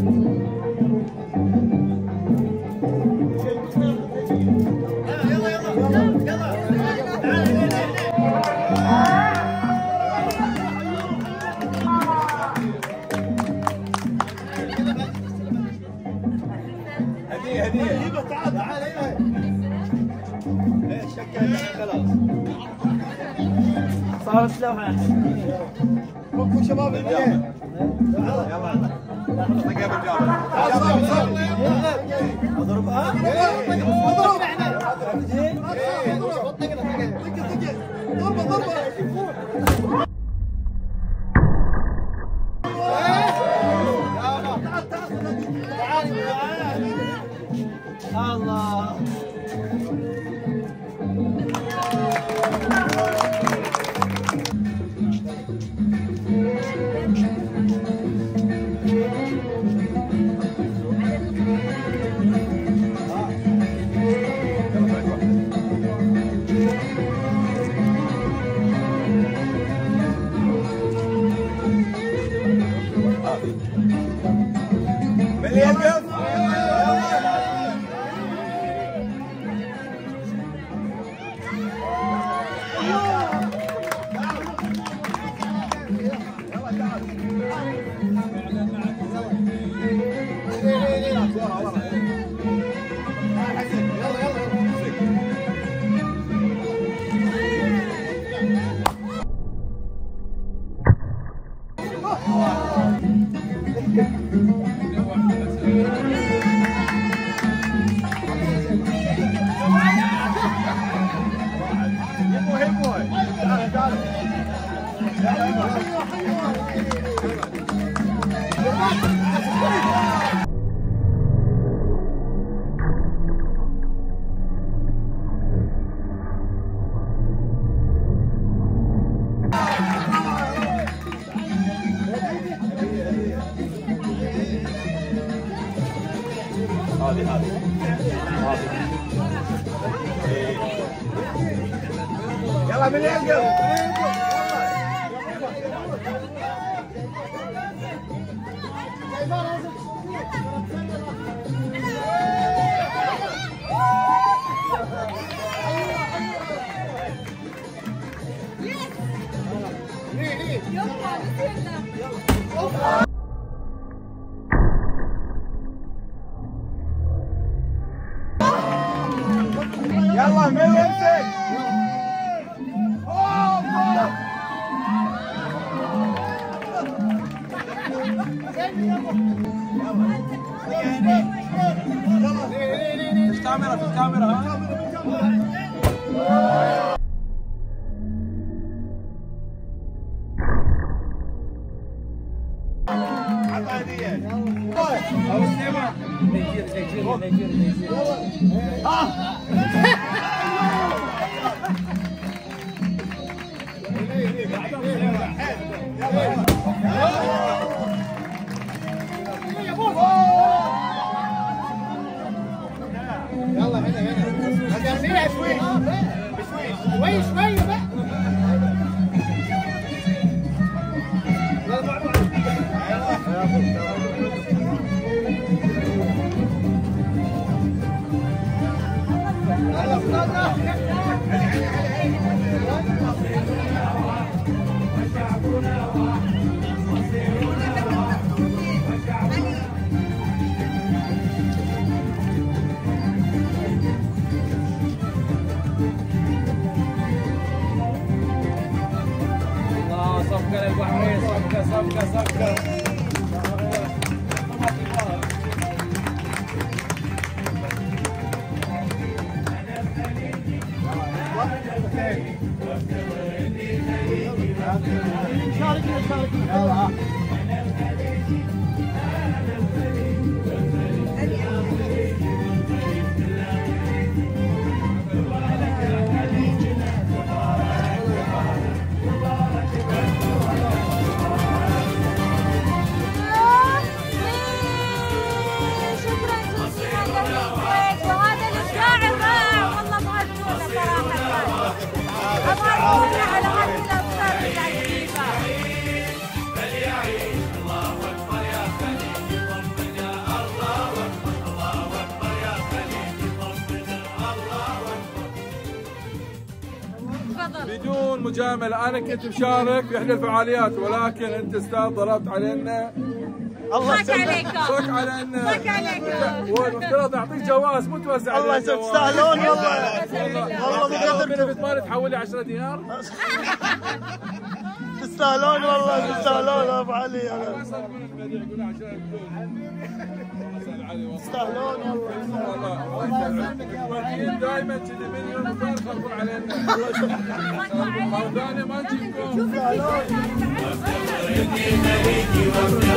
هدية تعال تعال ايه شكل خلاص صارت لوحة فكوا شباب البنات يلا يلا طقها بالجابل اضربها اضرب ضربه ضربه الله مليان قف هذه يلا من ينقل يلا من يمسك في الكاميرا في الكاميرا يلا هنا شوي شوي شوي بقى صفقة للبحرين صفقة على هذه الأفكار العجيبة. بدون مجامله انا كنت مشارك في احدى الفعاليات ولكن انت استاذ ضربت علينا. الله صك عليكم. صك علينا. صك عليكم. والمفترض نعطيك جواز مو توزع الله علينا. تستاهلون والله. والله من بتمالي تحول لي 10 دينار. تستاهلون والله تستاهلون ابو علي. تستاهلون والله. دائما كذي من يوم تخربون علينا. ثاني ما نجيكم.